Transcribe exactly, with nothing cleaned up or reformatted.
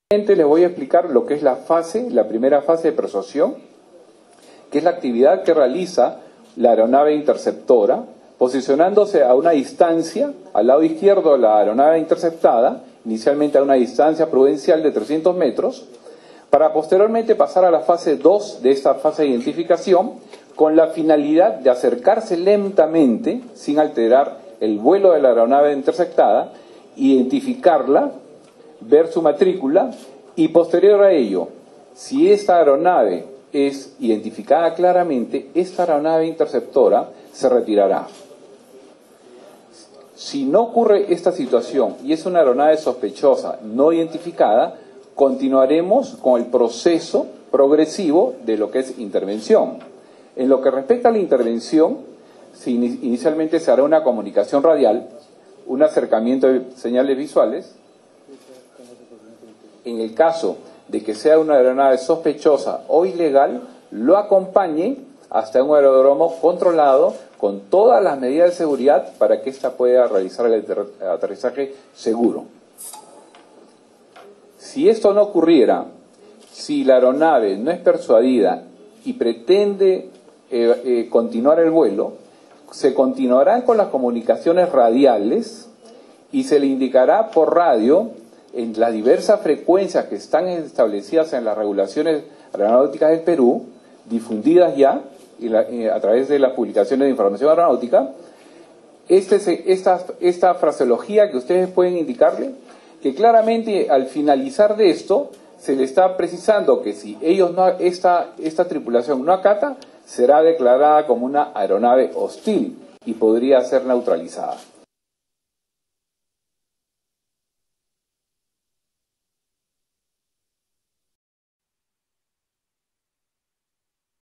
Les voy a explicar lo que es la fase, la primera fase de persuasión, que es la actividad que realiza la aeronave interceptora, posicionándose a una distancia, al lado izquierdo de la aeronave interceptada, inicialmente a una distancia prudencial de trescientos metros, para posteriormente pasar a la fase dos de esta fase de identificación, con la finalidad de acercarse lentamente, sin alterar el vuelo de la aeronave interceptada, identificarla, ver su matrícula y posterior a ello, si esta aeronave es identificada claramente, esta aeronave interceptora se retirará. Si no ocurre esta situación y es una aeronave sospechosa no identificada, continuaremos con el proceso progresivo de lo que es intervención. En lo que respecta a la intervención, si inicialmente se hará una comunicación radial, un acercamiento de señales visuales. En el caso de que sea una aeronave sospechosa o ilegal, lo acompañe hasta un aeródromo controlado con todas las medidas de seguridad para que ésta pueda realizar el aterrizaje seguro. Si esto no ocurriera, si la aeronave no es persuadida y pretende eh, eh, continuar el vuelo, se continuarán con las comunicaciones radiales y se le indicará por radio en las diversas frecuencias que están establecidas en las regulaciones aeronáuticas del Perú, difundidas ya y la, eh, a través de las publicaciones de información aeronáutica, este, esta, esta fraseología que ustedes pueden indicarle, que claramente al finalizar de esto se le está precisando que si ellos no, esta, esta tripulación no acata, será declarada como una aeronave hostil y podría ser neutralizada.